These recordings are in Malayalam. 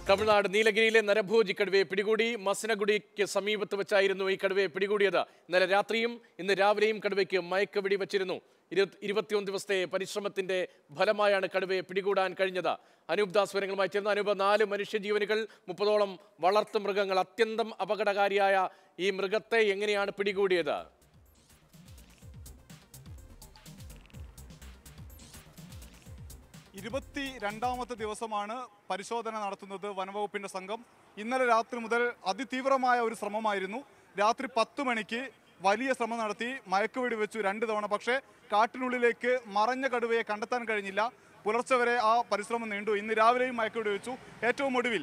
തമിഴ്നാട് നീലഗിരിയിലെ നരഭോജി കടുവയെ പിടികൂടി. മസനഗുഡിക്ക് സമീപത്ത് വെച്ചായിരുന്നു ഈ കടുവയെ പിടികൂടിയത്. ഇന്നലെ രാത്രിയും ഇന്ന് രാവിലെയും കടുവയ്ക്ക് മയക്കുവെടി വച്ചിരുന്നു. 21 ദിവസത്തെ പരിശ്രമത്തിന്റെ ഫലമായാണ് കടുവയെ പിടികൂടാൻ കഴിഞ്ഞത്. അനൂപ് ദാസ് വിവരങ്ങളുമായി ചേർന്ന അനൂപ്, 4 മനുഷ്യജീവനുകൾ, 30ഓളം വളർത്തു മൃഗങ്ങൾ. അത്യന്തം അപകടകാരിയായ ഈ മൃഗത്തെ എങ്ങനെയാണ് പിടികൂടിയത്? 22ാമത്തെ ദിവസമാണ് പരിശോധന നടത്തുന്നത് വനംവകുപ്പിന്റെ സംഘം. ഇന്നലെ രാത്രി മുതൽ അതിതീവ്രമായ ഒരു ശ്രമമായിരുന്നു. രാത്രി 10 മണിക്ക് വലിയ ശ്രമം നടത്തി, മയക്കുവെടി വെച്ചു 2 തവണ. പക്ഷേ കാട്ടിനുള്ളിലേക്ക് മറഞ്ഞ കടുവയെ കണ്ടെത്താൻ കഴിഞ്ഞില്ല. പുലർച്ചെ വരെ ആ പരിശ്രമം നീണ്ടു. ഇന്ന് രാവിലെയും മയക്കുവെടി വെച്ചു. ഏറ്റവും ഒടുവിൽ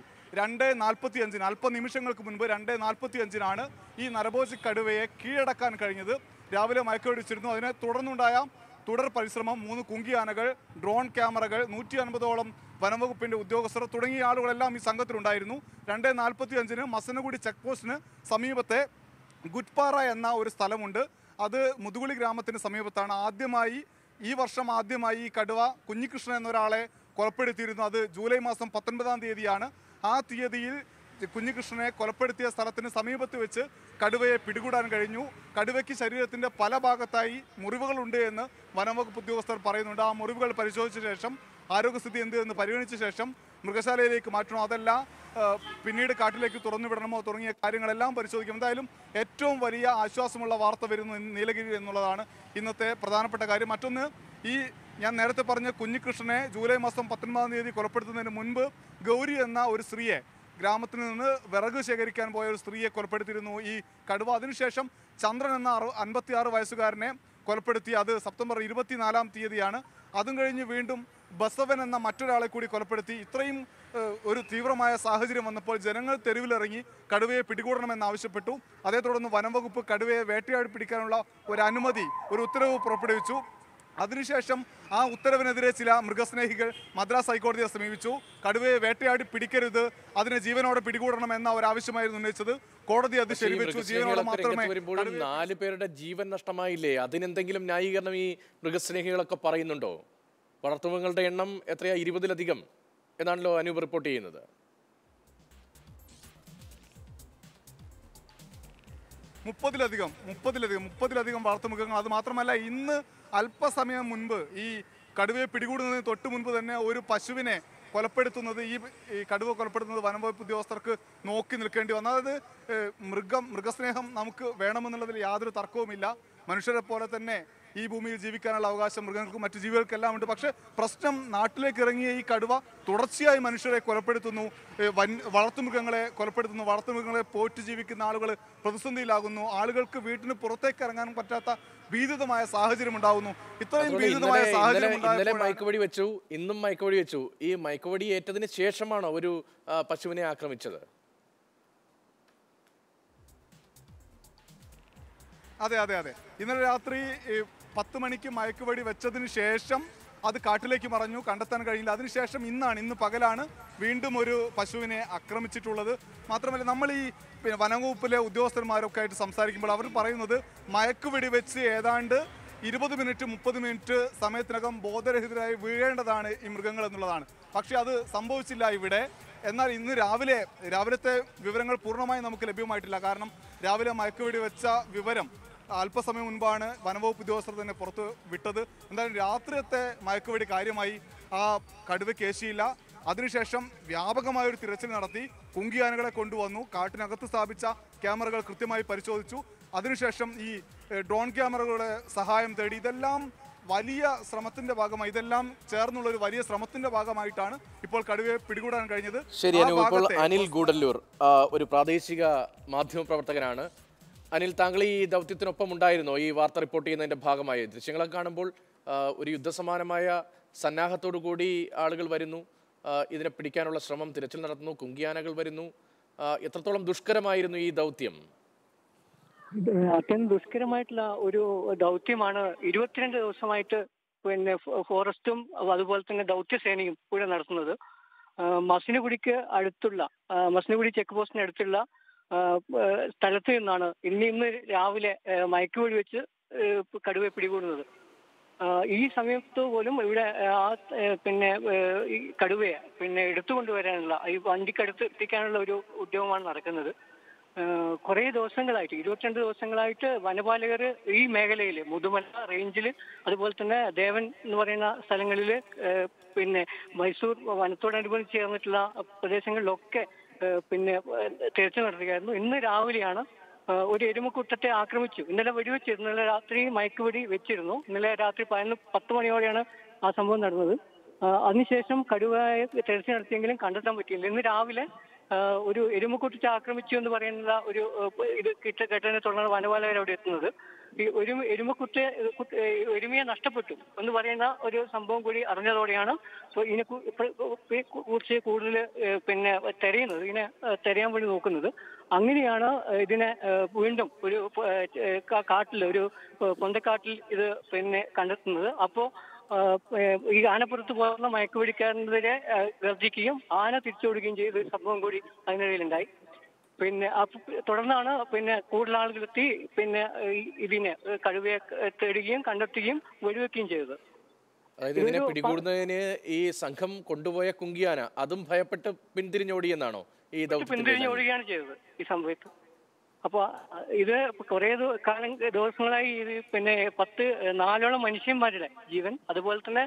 2:45 അല്പനിമിഷങ്ങൾക്ക് മുൻപ് 2:45 ഈ നരഭോജി കടുവയെ കീഴടക്കാൻ കഴിഞ്ഞത്. രാവിലെ മയക്കുവെടി വെച്ചിരുന്നു. അതിനെ തുടർന്നുണ്ടായ തുടർ പരിശ്രമം, 3 കുങ്കിയാനകൾ, ഡ്രോൺ ക്യാമറകൾ, 150ഓളം വനംവകുപ്പിന്റെ ഉദ്യോഗസ്ഥർ തുടങ്ങിയ ആളുകളെല്ലാം ഈ സംഘത്തിലുണ്ടായിരുന്നു. 2:45 മസനഗുഡി ചെക്ക് പോസ്റ്റിന് സമീപത്തെ ഗുഡ്പാറ എന്ന ഒരു സ്ഥലമുണ്ട്. അത് മുതുകുളി ഗ്രാമത്തിന് സമീപത്താണ്. ഈ വർഷം ആദ്യമായി ഈ കടുവ കുഞ്ഞികൃഷ്ണൻ എന്നൊരാളെ കൊലപ്പെടുത്തിയിരുന്നു. അത് ജൂലൈ മാസം 19-ാം തീയതിയാണ്. ആ തീയതിയിൽ കുഞ്ഞികൃഷ്ണനെ കൊലപ്പെടുത്തിയ സ്ഥലത്തിന് സമീപത്ത് വെച്ച് കടുവയെ പിടികൂടാൻ കഴിഞ്ഞു. കടുവയ്ക്ക് ശരീരത്തിന്റെ പല ഭാഗത്തായി മുറിവുകളുണ്ട് എന്ന് വനംവകുപ്പ് ഉദ്യോഗസ്ഥർ പറയുന്നുണ്ട്. ആ മുറിവുകൾ പരിശോധിച്ച ശേഷം ആരോഗ്യസ്ഥിതി എന്ത് എന്ന് പരിഗണിച്ച ശേഷം മൃഗശാലയിലേക്ക് മാറ്റണോ, അതല്ല പിന്നീട് കാട്ടിലേക്ക് തുറന്നുവിടണമോ തുടങ്ങിയ കാര്യങ്ങളെല്ലാം പരിശോധിക്കും. എന്തായാലും ഏറ്റവും വലിയ ആശ്വാസമുള്ള വാർത്ത വരുന്നു നീലഗിരി എന്നുള്ളതാണ് ഇന്നത്തെ പ്രധാനപ്പെട്ട കാര്യം. മറ്റൊന്ന്, ഞാൻ നേരത്തെ പറഞ്ഞ കുഞ്ഞികൃഷ്ണനെ ജൂലൈ മാസം 19-ാം തീയതി കൊലപ്പെടുത്തുന്നതിന് മുൻപ് ഗൗരി എന്ന ഒരു സ്ത്രീയെ, ഗ്രാമത്തിൽ നിന്ന് വിറക് ശേഖരിക്കാൻ പോയ ഒരു സ്ത്രീയെ കൊലപ്പെടുത്തിയിരുന്നു ഈ കടുവ. അതിനുശേഷം ചന്ദ്രൻ എന്ന 56 വയസ്സുകാരനെ കൊലപ്പെടുത്തി. അത് സെപ്റ്റംബർ 24-ാം തീയതിയാണ്. അതും കഴിഞ്ഞ് വീണ്ടും ബസവൻ എന്ന മറ്റൊരാളെ കൂടി കൊലപ്പെടുത്തി. ഇത്രയും ഒരു തീവ്രമായ സാഹചര്യം വന്നപ്പോൾ ജനങ്ങൾ തെരുവിലിറങ്ങി കടുവയെ പിടികൂടണമെന്നാവശ്യപ്പെട്ടു. അതേ തുടർന്ന് വനംവകുപ്പ് കടുവയെ വേട്ടയാടി പിടിക്കാനുള്ള ഒരു അനുമതി, ഒരു ഉത്തരവ് പുറപ്പെടുവിച്ചു. അതിനുശേഷം ആ ഉത്തരവിനെതിരെ ചില മൃഗസ്നേഹികൾ മദ്രാസ് ഹൈക്കോടതിയെ സമീപിച്ചു. കടുവയെ വേട്ടയാടി പിടിക്കരുത്, അതിനെ ജീവനോടെ പിടികൂടണം എന്ന ഒരു ആവശ്യമായിരുന്നു ഉന്നയിച്ചത്. കോടതി അത് ശരിവെച്ചു. ജീവനോടെ മാത്രമേ. 4 പേരുടെ ജീവൻ നഷ്ടമായില്ലേ? അതിനെന്തെങ്കിലും ന്യായീകരണം ഈ മൃഗസ്നേഹികളൊക്കെ പറയുന്നുണ്ടോ? വളർത്തുമൃഗങ്ങളുടെ എണ്ണം എത്രയാ? 20-ലധികം എന്നാണല്ലോ അനൂപ് റിപ്പോർട്ട് ചെയ്യുന്നത്. 30-ലധികം വളർത്തുമൃഗങ്ങൾ. അത് മാത്രമല്ല, ഇന്ന് അല്പസമയം മുൻപ് ഈ കടുവയെ പിടികൂടുന്നതിന് തൊട്ട് മുൻപ് തന്നെ ഒരു പശുവിനെ കൊലപ്പെടുത്തുന്നത്, ഈ കടുവ കൊലപ്പെടുത്തുന്നത് വനംവകുപ്പ് ഉദ്യോഗസ്ഥർക്ക് നോക്കി നിൽക്കേണ്ടി വന്നു. അതായത് മൃഗസ്നേഹം നമുക്ക് വേണമെന്നുള്ളതിൽ യാതൊരു തർക്കവുമില്ല. മനുഷ്യരെ പോലെ തന്നെ ഈ ഭൂമിയിൽ ജീവിക്കാനുള്ള അവകാശം മൃഗങ്ങൾക്കും മറ്റു ജീവികൾക്കെല്ലാം ഉണ്ട്. പക്ഷേ പ്രശ്നം, നാട്ടിലേക്ക് ഇറങ്ങിയ ഈ കടുവ തുടർച്ചയായി മനുഷ്യരെ കൊലപ്പെടുത്തുന്നു, വളർത്തുമൃഗങ്ങളെ കൊലപ്പെടുത്തുന്നു. വളർത്തുമൃഗങ്ങളെ പോറ്റ് ജീവിക്കുന്ന ആളുകൾ പ്രതിസന്ധിയിലാകുന്നു. ആളുകൾക്ക് വീട്ടിന് പുറത്തേക്ക് ഇറങ്ങാൻ പറ്റാത്ത ഭീതിതമായ സാഹചര്യം ഉണ്ടാകുന്നു. ഇത്രയും ഭീതിതമായ സാഹചര്യം മയക്കുവെടി വെച്ചു, ഇന്നും മയക്കുവെടി വെച്ചു. ഈ മയക്കുവെടി ഏറ്റതിന് ശേഷമാണോ ഒരു പശുവിനെ ആക്രമിച്ചത്? അതെ. ഇന്നലെ രാത്രി 10 മണിക്ക് മയക്കുവെടി വെച്ചതിന് ശേഷം അത് കാട്ടിലേക്ക് മറഞ്ഞു, കണ്ടെത്താൻ കഴിഞ്ഞില്ല. അതിനുശേഷം ഇന്ന് പകലാണ് വീണ്ടും ഒരു പശുവിനെ ആക്രമിച്ചിട്ടുള്ളത്. മാത്രമല്ല, നമ്മൾ ഈ വനംവകുപ്പിലെ ഉദ്യോഗസ്ഥന്മാരൊക്കെ ആയിട്ട് സംസാരിക്കുമ്പോൾ അവർ പറയുന്നത് മയക്കുവെടി വെച്ച് ഏതാണ്ട് 20 മിനിറ്റ് 30 മിനിറ്റ് സമയത്തിനകം ബോധരഹിതരായി വീഴേണ്ടതാണ് ഈ മൃഗങ്ങൾ എന്നുള്ളതാണ്. പക്ഷേ അത് സംഭവിച്ചില്ല ഇവിടെ. എന്നാൽ ഇന്ന് രാവിലത്തെ വിവരങ്ങൾ പൂർണ്ണമായി നമുക്ക് ലഭ്യമായിട്ടില്ല. കാരണം രാവിലെ മയക്കുവെടി വെച്ച വിവരം അല്പസമയം മുൻപാണ് വനംവകുപ്പ് ഉദ്യോഗസ്ഥർ തന്നെ പുറത്ത് വിട്ടത്. എന്തായാലും രാത്രിയത്തെ മയക്കുവെടി കാര്യമായി ആ കടുവയ്ക്ക് ഏശിയില്ല. അതിനുശേഷം വ്യാപകമായൊരു തിരച്ചിൽ നടത്തി. കുങ്കിയാനകളെ കൊണ്ടുവന്നു, കാട്ടിനകത്ത് സ്ഥാപിച്ച ക്യാമറകൾ കൃത്യമായി പരിശോധിച്ചു. അതിനുശേഷം ഈ ഡ്രോൺ ക്യാമറകളുടെ സഹായം തേടി. ഇതെല്ലാം വലിയ ശ്രമത്തിന്റെ ഭാഗമായി, ഇതെല്ലാം ചേർന്നുള്ള ഒരു വലിയ ശ്രമത്തിന്റെ ഭാഗമായിട്ടാണ് ഇപ്പോൾ കടുവയെ പിടികൂടാൻ കഴിഞ്ഞത്. ശരി, അനിൽ ഗൂഡല്ലൂർ ഒരു പ്രാദേശിക മാധ്യമ പ്രവർത്തകനാണ്. അനിൽ, താങ്കൾ ഈ ദൗത്യത്തിനൊപ്പം ഉണ്ടായിരുന്നോ? ഈ വാർത്ത റിപ്പോർട്ട് ചെയ്യുന്നതിന്റെ ഭാഗമായി ദൃശ്യങ്ങളൊക്കെ കാണുമ്പോൾ ഒരു യുദ്ധസമാനമായ സന്നാഹത്തോടു കൂടി ആളുകൾ വരുന്നു, ഇതിനെ പിടിക്കാനുള്ള ശ്രമം, തിരച്ചിൽ നടത്തുന്നു, കുങ്കിയാനകൾ വരുന്നു. എത്രത്തോളം ദുഷ്കരമായിരുന്നു ഈ ദൗത്യം? അത്യന്തം ദുഷ്കരമായിട്ടുള്ള ഒരു ദൗത്യമാണ് 22 ദിവസമായിട്ട് ഫോറസ്റ്റും അതുപോലെ തന്നെ ദൗത്യസേനയും ഇവിടെ നടത്തുന്നത്. മസനഗുഡി ചെക്ക് പോസ്റ്റിന് അടുത്തുള്ള സ്ഥലത്ത് നിന്നാണ് ഇന്ന് രാവിലെ മയക്കുവെടി വെച്ച് കടുവയെ പിടികൂടുന്നത്. ഈ സമയത്ത് പോലും ഇവിടെ പിന്നെ ഈ കടുവയെ പിന്നെ എടുത്തുകൊണ്ടുവരാനുള്ള ഈ വണ്ടിക്കടുത്ത് എത്തിക്കാനുള്ള ഒരു ഉദ്യമമാണ് നടക്കുന്നത്. കുറേ ദിവസങ്ങളായിട്ട് 22 ദിവസങ്ങളായിട്ട് വനപാലകർ ഈ മേഖലയിൽ മുതുമല റേഞ്ചിൽ അതുപോലെ തന്നെ ദേവൻ എന്ന് പറയുന്ന സ്ഥലങ്ങളിൽ പിന്നെ മൈസൂർ വനത്തോടനുബന്ധിച്ച് ചേർന്നിട്ടുള്ള പ്രദേശങ്ങളിലൊക്കെ പിന്നെ തിരച്ചിൽ നടത്തുകയായിരുന്നു. ഇന്ന് രാവിലെയാണ് ഒരു എരുമക്കൂട്ടത്തെ ആക്രമിച്ചു. ഇന്നലെ വെടിവെച്ചു. ഇന്നലെ രാത്രി മയക്കുവെടി വെച്ചിരുന്നു. ഇന്നലെ രാത്രി 10 മണിയോടെയാണ് ആ സംഭവം നടന്നത്. അതിനുശേഷം കടുവയെ തെരച്ചിൽ നടത്തിയെങ്കിലും കണ്ടെത്താൻ പറ്റിയില്ല. ഇന്ന് രാവിലെ ഒരു എരുമക്കൂട്ടത്തെ ആക്രമിച്ചു എന്ന് പറയുന്ന ഒരു ഇത് കേട്ടതിനെ തുടർന്ന് വനപാലകർ അവിടെ എത്തുന്നത്. ഈ എരുമയെ നഷ്ടപ്പെട്ടു എന്ന് പറയുന്ന ഒരു സംഭവം കൂടി അറിഞ്ഞതോടെയാണ് ഇതിനെ കുറിച്ച് കൂടുതൽ പിന്നെ തെരയുന്നത്, ഇതിനെ തെരയാൻ വേണ്ടി നോക്കുന്നത്. അങ്ങനെയാണ് ഇതിനെ വീണ്ടും ഒരു കാട്ടിൽ, ഒരു പൊന്തക്കാട്ടിൽ ഇത് പിന്നെ കണ്ടെത്തുന്നത്. അപ്പോൾ ഈ ആനപ്പുറത്ത് പോകുന്ന മയക്കുപിടിക്കാരനെതിരെ ഗർജിക്കുകയും ആന തിരിച്ചോടുകയും ചെയ്ത ഒരു സംഭവം കൂടി അതിനിടയിലുണ്ടായി. പിന്നെ തുടർന്നാണ് പിന്നെ കൂടുതൽ ആളുകളെത്തി പിന്നെ ഇതിനെ കടുവയെ തേടുകയും കണ്ടെത്തുകയും വെടിവെക്കുകയും ചെയ്തത്. അതായത് ഇതിനെ പിടികൂടുന്നതിന് ഈ സംഘം കൊണ്ടുപോയ കുങ്കിയാന അതും ഭയപ്പെട്ട് പിന്തിരിഞ്ഞോടിയെന്നാണോ ഈ പിന്തിരിഞ്ഞോടുകയാണ് ചെയ്തത് ഈ സംഭവത്ത്. അപ്പൊ ഇത് കുറെ ദിവസങ്ങളായി ഇത് പിന്നെ 4 മനുഷ്യന്മാരുടെ ജീവൻ, അതുപോലെ തന്നെ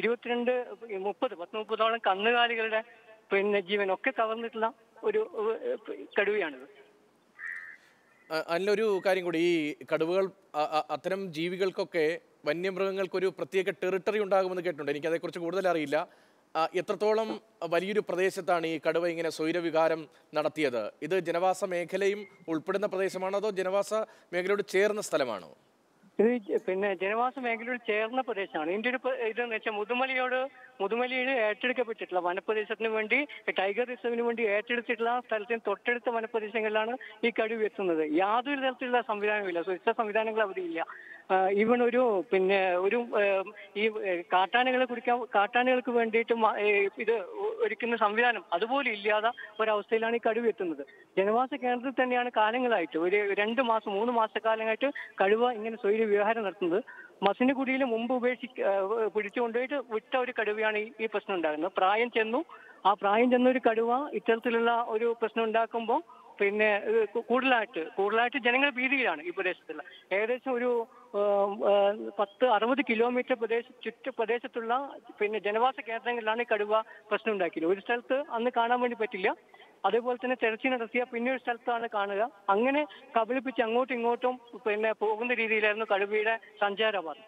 30-30ഓളം കന്നുകാലികളുടെ പിന്നെ ജീവൻ ഒക്കെ കവർന്നിട്ടുള്ള ഒരു കടുവയാണിത്. അതിലൊരു കാര്യം കൂടി, ഈ കടുവകൾ അത്തരം ജീവികൾക്കൊക്കെ വന്യമൃഗങ്ങൾക്കൊരു പ്രത്യേക ടെറിട്ടറി ഉണ്ടാകുമെന്ന് കേട്ടിട്ടുണ്ട്. എനിക്ക് അതേക്കുറിച്ച് കൂടുതൽ അറിയില്ല. എത്രത്തോളം വലിയൊരു പ്രദേശത്താണ് ഈ കടുവ ഇങ്ങനെ സ്വൈരവികാരം നടത്തിയത്? ഇത് ജനവാസ മേഖലയും ഉൾപ്പെടുന്ന പ്രദേശമാണോ അതോ ജനവാസ മേഖലയോട് ചേർന്ന സ്ഥലമാണോ? ഇത് പിന്നെ ജനവാസ മേഖലയോട് ചേർന്ന പ്രദേശമാണ്. ഇതിന്റെ ഒരു ഇതെന്ന് വെച്ചാൽ മുതുമലയിൽ ഏറ്റെടുക്കപ്പെട്ടിട്ടുള്ള വനപ്രദേശത്തിന് വേണ്ടി, ടൈഗർ റിസർവിന് വേണ്ടി ഏറ്റെടുത്തിട്ടുള്ള സ്ഥലത്തിന് തൊട്ടടുത്ത വനപ്രദേശങ്ങളിലാണ് ഈ കടുവ എത്തുന്നത്. യാതൊരു തരത്തിലുള്ള സംവിധാനമില്ല, സുരക്ഷാ സംവിധാനങ്ങൾ അവിടെ ഇല്ല. ഈവൻ ഒരു ഈ കാട്ടാനകൾക്ക് വേണ്ടിയിട്ട് ഇത് ഒരുക്കുന്ന സംവിധാനം അതുപോലെ ഇല്ലാതെ ഒരവസ്ഥയിലാണ് ഈ കടുവ എത്തുന്നത്. ജനവാസ കേന്ദ്രത്തിൽ തന്നെയാണ് കാലങ്ങളായിട്ട് ഒരു 2 മാസം 3 മാസക്കാലമായിട്ട് കടുവ ഇങ്ങനെ സ്വൈര വിഹാരം നടത്തുന്നത്. മസിനഗുഡിയിൽ മുമ്പ് പിടിച്ചുകൊണ്ടുപോയിട്ട് വിട്ട ഒരു കടുവയാണ് ഈ പ്രശ്നം ഉണ്ടാകുന്നത്. പ്രായം ചെന്ന ഒരു കടുവ ഇത്തരത്തിലുള്ള ഒരു പ്രശ്നം ഉണ്ടാക്കുമ്പോൾ പിന്നെ കൂടുതലായിട്ട് ജനങ്ങൾ ഭീതിയിലാണ് ഈ പ്രദേശത്തുള്ള. ഏകദേശം ഒരു 60 കിലോമീറ്റർ പ്രദേശത്തുള്ള പിന്നെ ജനവാസ കേന്ദ്രങ്ങളിലാണ് ഈ കടുവ പ്രശ്നം ഉണ്ടാക്കിയത്. ഒരു സ്ഥലത്ത് അന്ന് കാണാൻ വേണ്ടി പറ്റില്ല. അതേപോലെ തന്നെ തെരച്ചിൽ നടത്തിയ പിന്നെ ഒരു സ്ഥലത്താണ് കാണുക. അങ്ങനെ കബളിപ്പിച്ച് അങ്ങോട്ടും ഇങ്ങോട്ടും പിന്നെ പോകുന്ന രീതിയിലായിരുന്നു കടുവയുടെ സഞ്ചാരപാത.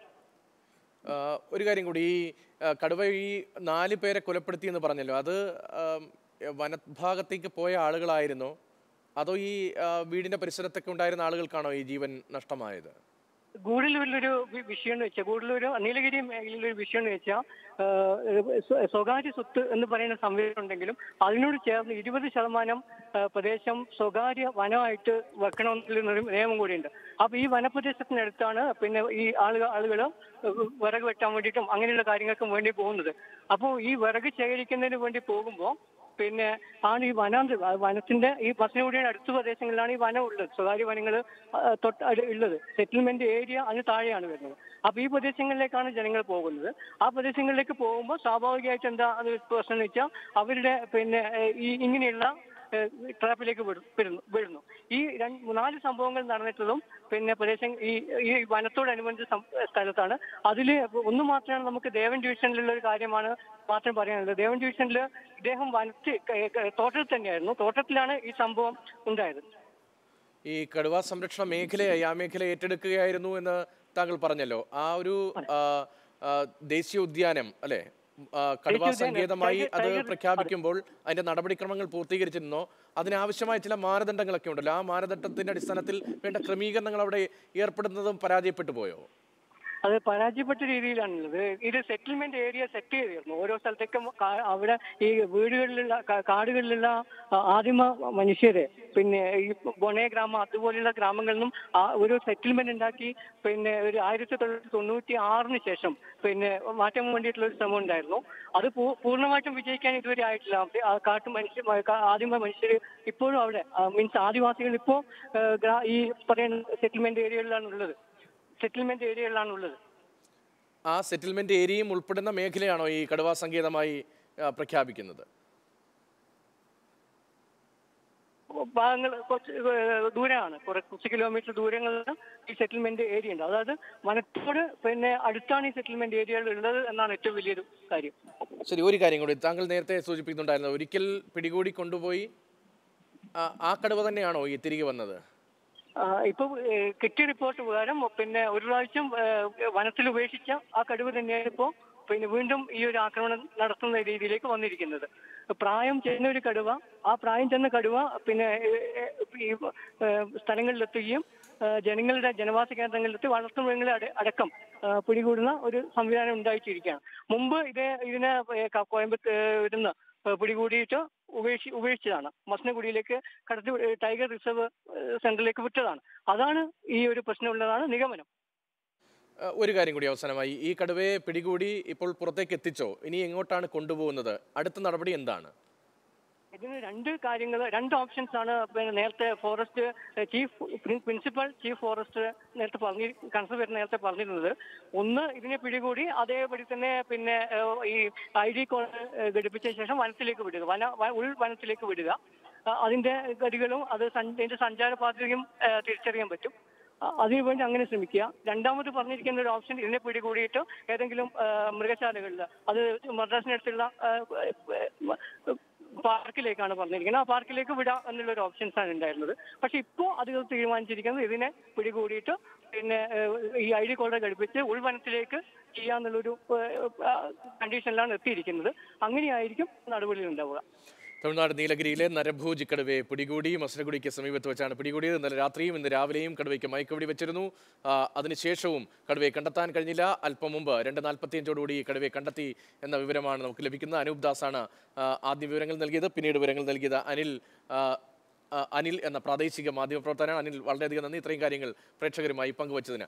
ഒരു കാര്യം കൂടി, ഈ കടുവ ഈ 4 പേരെ കൊലപ്പെടുത്തി എന്ന് പറഞ്ഞല്ലോ, അത് വനഭാഗത്തേക്ക് പോയ ആളുകളായിരുന്നോ അതോ ഈ വീടിന്റെ പരിസരത്തൊക്കെ ഉണ്ടായിരുന്ന ആളുകൾക്കാണോ ഈ ജീവൻ നഷ്ടമായത്? ഗൂഡല്ലൂരിലൊരു വിഷയം എന്ന് വെച്ചാൽ, നീലഗിരി മേഖലയിലൊരു വിഷയം എന്ന് വെച്ചാൽ സ്വകാര്യ സ്വത്ത് എന്ന് പറയുന്ന സംവിധാനം ഉണ്ടെങ്കിലും അതിനോട് ചേർന്ന് 20% പ്രദേശം സ്വകാര്യ വനമായിട്ട് വെക്കണമെന്നുള്ളൊരു നിയമം കൂടിയുണ്ട്. അപ്പൊ ഈ വനപ്രദേശത്തിനടുത്താണ് പിന്നെ ഈ ആളുകൾ വിറക് വെട്ടാൻ വേണ്ടിയിട്ടും അങ്ങനെയുള്ള കാര്യങ്ങൾക്കും വേണ്ടി പോകുന്നത്. അപ്പോൾ ഈ വിറക് ശേഖരിക്കുന്നതിന് വേണ്ടി പോകുമ്പോൾ പിന്നെ ആണ് ഈ വനത്തിന്റെ ഈ മസിനഗുഡിയുടെ അടുത്ത പ്രദേശങ്ങളിലാണ് ഈ വനം ഉള്ളത്, സ്വകാര്യ വനങ്ങൾ ഉള്ളത്. സെറ്റിൽമെന്റ് ഏരിയ അതിന് താഴെയാണ് വരുന്നത്. അപ്പൊ ഈ പ്രദേശങ്ങളിലേക്കാണ് ജനങ്ങൾ പോകുന്നത്. ആ പ്രദേശങ്ങളിലേക്ക് പോകുമ്പോൾ സ്വാഭാവികമായിട്ട് എന്താ അത് പ്രശ്നം എന്ന് വെച്ചാൽ അവരുടെ പിന്നെ ഈ ഇങ്ങനെയുള്ള ട്രാപ്പിലേക്ക് വീഴുന്നു. ഈ 4 സംഭവങ്ങൾ നടന്നിട്ടുള്ളതും പിന്നെ പ്രദേശം ഈ വനത്തോടനുബന്ധിച്ച സ്ഥലത്താണ്. അതിൽ ഒന്ന് മാത്രമാണ് നമുക്ക് ദേവൻ ഡിവിഷനിലുള്ള ഒരു കാര്യമാണ് മാത്രം പറയാനുള്ളത്. ദേവൻ ഡിവിഷനിൽ ഇദ്ദേഹം തോട്ടത്തിൽ തന്നെയായിരുന്നു. തോട്ടത്തിലാണ് ഈ സംഭവം ഉണ്ടായത്. ഈ കടുവ സംരക്ഷണ മേഖലയായി ആ മേഖല ഏറ്റെടുക്കുകയായിരുന്നു എന്ന് താങ്കൾ പറഞ്ഞല്ലോ. ആ ഒരു ദേശീയ ഉദ്യാനം അല്ലെ, കടുവ സങ്കേതമായി അത് പ്രഖ്യാപിക്കുമ്പോൾ അതിന്റെ നടപടിക്രമങ്ങൾ പൂർത്തീകരിച്ചിരുന്നോ? അതിനാവശ്യമായ ചില മാനദണ്ഡങ്ങളൊക്കെ ഉണ്ടല്ലോ, ആ മാനദണ്ഡത്തിന്റെ അടിസ്ഥാനത്തിൽ വേണ്ട ക്രമീകരണങ്ങൾ അവിടെ ഏർപ്പെടുന്നതും പരാജയപ്പെട്ടു പോയോ? അത് പരാജയപ്പെട്ട രീതിയിലാണുള്ളത്. ഇത് സെറ്റിൽമെന്റ് ഏരിയ സെറ്റ് ചെയ്തിരുന്നു. ഓരോ സ്ഥലത്തേക്കും അവിടെ ഈ വീടുകളിലുള്ള കാടുകളിലുള്ള ആദിമ മനുഷ്യരെ പിന്നെ ഈ ബൊണേ ഗ്രാമം അതുപോലെയുള്ള ഗ്രാമങ്ങളിൽ നിന്നും ഒരു സെറ്റിൽമെന്റ് ഉണ്ടാക്കി പിന്നെ ഒരു 1996 ശേഷം പിന്നെ മാറ്റാൻ വേണ്ടിയിട്ടുള്ള ഒരു ശ്രമം ഉണ്ടായിരുന്നു. അത് പൂർണ്ണമായിട്ടും വിജയിക്കാൻ ഇതുവരെ ആയിട്ടില്ല. ആദിമ മനുഷ്യർ ഇപ്പോഴും അവിടെ മീൻസ് ആദിവാസികൾ ഇപ്പോ ഈ പറയുന്ന സെറ്റിൽമെന്റ് ഏരിയകളിലാണ് ഉള്ളത്. ആ സെറ്റിൽമെന്റ് ഏരിയയും ഉൾപ്പെടുന്ന മേഖലയാണോ ഈ കടുവാ സങ്കേതമായി പ്രഖ്യാപിക്കുന്നത്? ഭാഗങ്ങൾ കുറച്ച് ദൂരമാണ്, കുറച്ച് കിലോമീറ്റർ ദൂരങ്ങളിൽ ഈ സെറ്റിൽമെന്റ് ഏരിയ ഉണ്ട്. അതായത് വനത്തോട് പിന്നെ അടുത്താണ് ഈ സെറ്റിൽമെന്റ് ഏരിയകൾ ഉള്ളത് എന്നാണ് ഏറ്റവും വലിയൊരു കാര്യം. ശരി, ഒരു കാര്യം കൂടി താങ്കൾ നേരത്തെ സൂചിപ്പിക്കുന്നുണ്ടായിരുന്നു, ഒരിക്കൽ പിടികൂടി കൊണ്ടുപോയി ആ കടുവ തന്നെയാണോ ഈ തിരികെ വന്നത്? ഇപ്പൊ കിട്ടിയ റിപ്പോർട്ട് പ്രകാരം പിന്നെ ഒരു പ്രാവശ്യം വനത്തിൽ ഉപേക്ഷിച്ച ആ കടുവ തന്നെയാണ് ഇപ്പോ പിന്നെ വീണ്ടും ഈ ഒരു ആക്രമണം നടത്തുന്ന രീതിയിലേക്ക് വന്നിരിക്കുന്നത്. പ്രായം ചെന്ന ഒരു കടുവ, ആ പ്രായം ചെന്ന കടുവ പിന്നെ ഈ സ്ഥലങ്ങളിലെത്തുകയും ജനങ്ങളുടെ ജനവാസ കേന്ദ്രങ്ങളിലെത്തി വളർത്തുമൃഗങ്ങളെ അടക്കം പിടികൂടുന്ന ഒരു സംവിധാനം ഉണ്ടായിട്ടിരിക്കുകയാണ്. മുമ്പ് ഇതിനെ കോയമ്പത്തൂരിൽ നിന്ന് പിടികൂടിയിട്ട് ഉപേക്ഷിച്ചതാണ്. മസ്നഗുഡിയിലേക്ക് കടത്തി ടൈഗർ റിസർവ് സെന്ററിലേക്ക് വിട്ടതാണ്. അതാണ് ഈ ഒരു പ്രശ്നമുള്ളതാണ് നിഗമനം. ഒരു കാര്യം കൂടി അവസാനമായി, ഈ കടുവയെ പിടികൂടി ഇപ്പോൾ പുറത്തേക്ക് എത്തിച്ചോ? ഇനി എങ്ങോട്ടാണ് കൊണ്ടുപോകുന്നത്? അടുത്ത നടപടി എന്താണ്? ഇതിന് രണ്ട് ഓപ്ഷൻസ് ആണ് നേരത്തെ forest principal chief forest conservator നേരത്തെ പറഞ്ഞിരുന്നത്. ഒന്ന്, ഇതിനെ പിടികൂടി അതേപടി തന്നെ പിന്നെ ഈ ID കോഡ് ഘടിപ്പിച്ച ശേഷം വനത്തിലേക്ക് വിടുക, ഉൾവനത്തിലേക്ക് വിടുക. അതിന്റെ ഗതികളും അതിന്റെ സഞ്ചാര പാതയും തിരിച്ചറിയാൻ പറ്റും. അതിനുവേണ്ടി അങ്ങനെ ശ്രമിക്കുക. രണ്ടാമത് പറഞ്ഞിരിക്കുന്ന ഒരു ഓപ്ഷൻ, ഇതിനെ പിടികൂടിയിട്ട് ഏതെങ്കിലും മൃഗശാലകളിൽ, അത് മദ്രാസിനടുത്തുള്ള പാർക്കിലേക്കാണ് പറഞ്ഞിരിക്കുന്നത്, ആ പാർക്കിലേക്ക് വിടാം എന്നുള്ള ഒരു ഓപ്ഷൻസ് ആണ് ഉണ്ടായിരുന്നത്. പക്ഷെ ഇപ്പോൾ അധികൃതർ തീരുമാനിച്ചിരിക്കുന്നത് ഇതിനെ പിടികൂടിയിട്ട് പിന്നെ ഈ ID കോഡ് ഘടിപ്പിച്ച് ഉൾവനത്തിലേക്ക് ചെയ്യാന്നുള്ളൊരു കണ്ടീഷനിലാണ് എത്തിയിരിക്കുന്നത്. അങ്ങനെയായിരിക്കും നടപടികൾ ഉണ്ടാവുക. തമിഴ്നാട് നീലഗിരിയിലെ നരഭോജി കടുവയെ പിടികൂടി. മസനഗുഡിക്ക് സമീപത്ത് വെച്ചാണ് പിടികൂടിയത്. ഇന്നലെ രാത്രിയും ഇന്ന് രാവിലെയും കടുവയ്ക്ക് മയക്കുവെടി വെച്ചിരുന്നു. അതിനുശേഷവും കടുവയെ കണ്ടെത്താൻ കഴിഞ്ഞില്ല. അല്പം മുമ്പ് 2:45 കടുവയെ കണ്ടെത്തി എന്ന വിവരമാണ് നമുക്ക് ലഭിക്കുന്നത്. അനൂപ് ദാസാണ് ആദ്യം വിവരങ്ങൾ നൽകിയത്. പിന്നീട് വിവരങ്ങൾ നൽകിയത് അനിൽ എന്ന പ്രാദേശിക മാധ്യമപ്രവർത്തകനാണ്. അനിൽ, വളരെയധികം നന്ദി ഇത്രയും കാര്യങ്ങൾ പ്രേക്ഷകരുമായി പങ്കുവച്ചതിന്.